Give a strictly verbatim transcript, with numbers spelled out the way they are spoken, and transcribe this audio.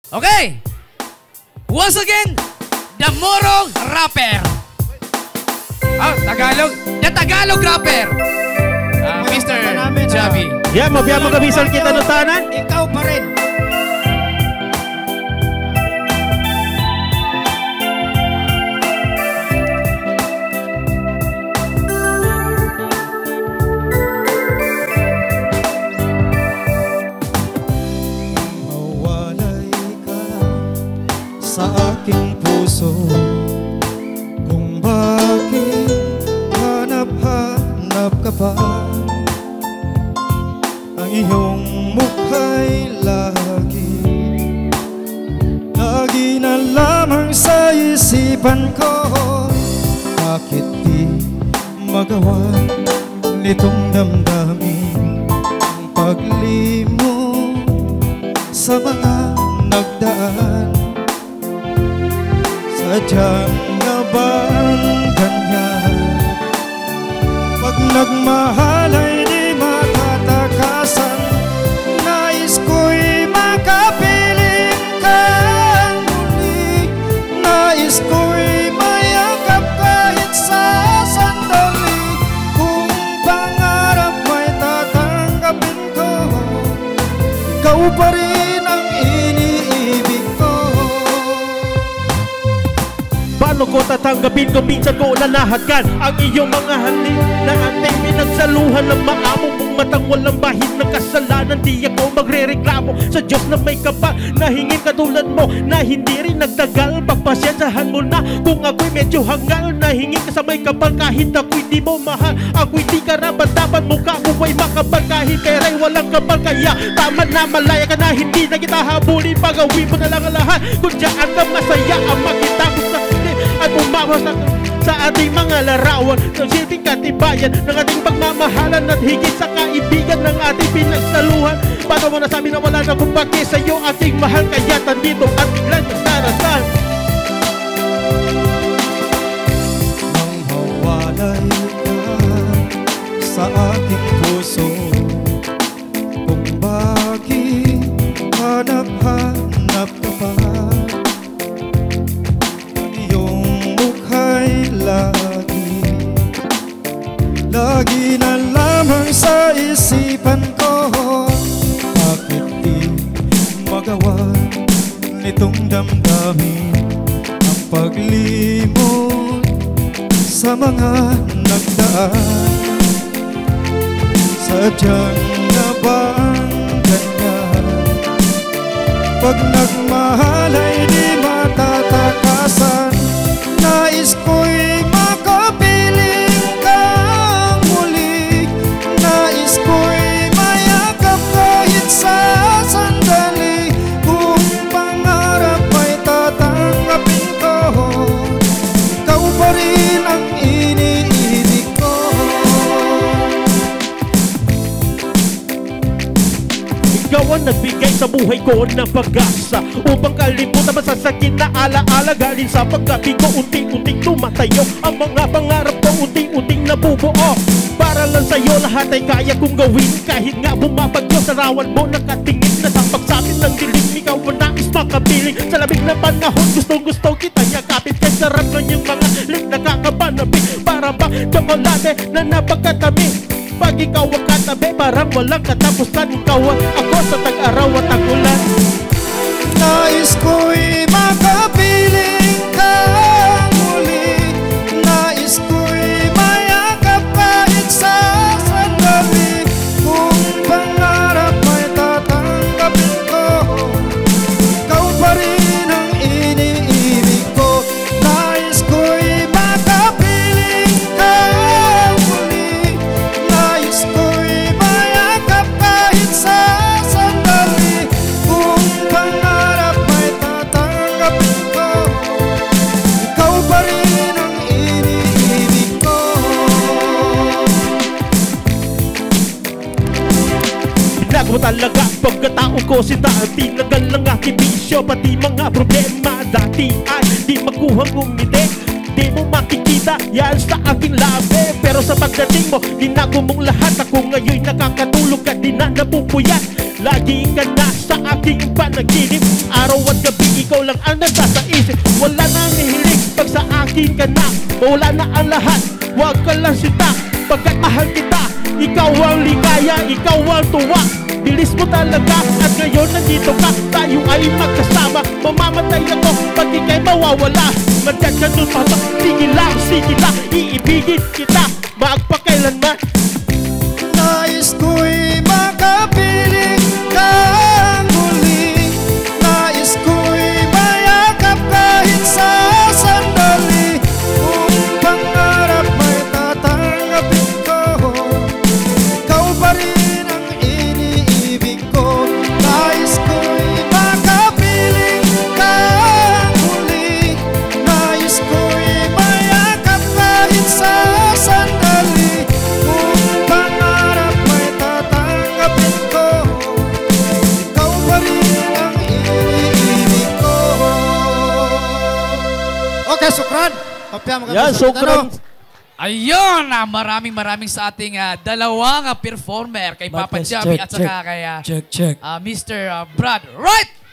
Okay. Once again, the Morong Rapper. Ah, Tagalog. The Tagalog Rapper. Uh, Mister Javi. Yan, mabiya mo kabisal kita no tanan. Ikaw pa rin. Mawalay ka sa aking puso, kung bakit hanap-hanap ka pa. Ang iyong mukha'y lagi, lagi na lamang sa isipan ko. Bakit di magawa nitong damdamin ang paglimot sa mga nagdaan? Sadyang nga bang ganyan? Pag nagmahal ay di matatakasan. Nais ko'y makapiling ka muli. Nais ko'y mayakap kahit sa sandali. Kung pangarap may tatanggapin ko, ikaw pa rin ang iniibig ko. Paano ko tatanggapin kung minsan ko lalahagan ang iyong mga halik na ating pinagsaluhan ng maamo mong matang walang bahid ng kasalanan? Di ako magre-reklamo sa Diyos na may kapal na hingin katulad mo na hindi rin nagtagal. Pagpasyensahan mo na kung ako'y medyo hangal na hingin ka sa may kapal kahit ako'y di mo mahal. Ako'y di karapat dapat mukha ko ay makapal kahit pera'y walang kapal. Kaya tama na malaya ka na hindi na kita habulin. Pagawin mo na lang ang lahat kung dyan ka masaya ang makita ko sa at umawas na sa ating mga larawan ng silbing katibayan ng ating pagmamahalan at higit sa kaibigan ng ating pinagsaluhan. Paano mo nasabi na wala na kung bakit sa'yo ating mahal? Kaya tandito at biglang nagdarasal. Nang mawalay ka sa aking puso, kung bakit hanap-hanap ka pa. Lagi, lagi na lamang sa isipan ko. Bakit di magawa nitong damdamin ang paglimot sa mga nagdaan? Sadyang na bang ganyan? Pag nagmahal ay di matatakasan. Nais ko'y makapiling ka muli. Nais ko'y mayakap kahit sa sandali. Kung pangarap ay tatanggapin ko, ikaw pa rin ang iniibig ko. Ikaw ang nagbigay sa buhay ko ng pag-asa upang kalimutan masasakit na alaala galing sa pagkabi ko. Unting-unting tumatayo ang mga pangarap ko, unting-unting nabubuo. Para lang sa'yo lahat ay kaya kong gawin. Kahit nga bumabagyo sa rawan mo, nakatingin na sa pagsamin ng dilim. Ikaw ang nais makapiling sa labig na panahon. Gustong-gusto kita yakapin kay sarap ng iyong mga lip nakakapanabik. Para bang tsokolate na napagkatamis. Pag ikaw ang katabi, parang walang katapusan. Ikaw at ako sa tag-araw at tag-ulan. Nais ko'y makapiling ka muli. Nais ko'y mayakap kahit sa sandali. Kung pangarap ay tatanggapin ko, ikaw pa rin ang iniibig ko. Nais ko'y makapiling ka muli. Nais ko'y mayakap kahit sa sandali. Kung pangarap ay tatanggapin ko, ikaw pa rin ang iniibig ko. Pinag mo talaga pagkatao ko si dati. Nagal ng aking bisyo, pati mga problema dati ay di makuhang ngumiti. Di mo makikita yan sa aking labi. Pero sa pagdating mo, dinago mong lahat. Ako ngayon nakakatulog at di na napupuyat. Lagi ka na sa aking panaginip. Araw at lang ang nasa sa isip. Wala nang hihiling pag sa akin ka na. Mawala na ang lahat, huwag ka lang sita. Pagkat mahal kita, ikaw ang ligaya, ikaw ang tuwa. Bilis mo talaga at ngayon nandito ka. Tayo ay magkasama, mamamatay ako pag ika'y mawawala. Mandyan ka dun papa, sige lang, sige lang, iibigin kita magpakailanman. Nais ko'y makapiling ka muli. Nais ko'y mayakap kahit sa sandali. Kung pangarap may tatanggapin ko, ikaw pa rin ang iniibig ko. Nais ko'y makapiling ka muli. Nais ko'y mayakap kahit sa sandali. Kung pangarap may tatanggapin ko, ikaw pa rin ang iniibig ko. Okay, sukran. Papaya mo kami Yan, sa sukran. tanong. Ayun, ah, maraming maraming sa ating ah, dalawang ah, performer kay Papa Martes, Javi check, at saka check. kay ah, Check, check. ah, Mister ah, Brad. Right!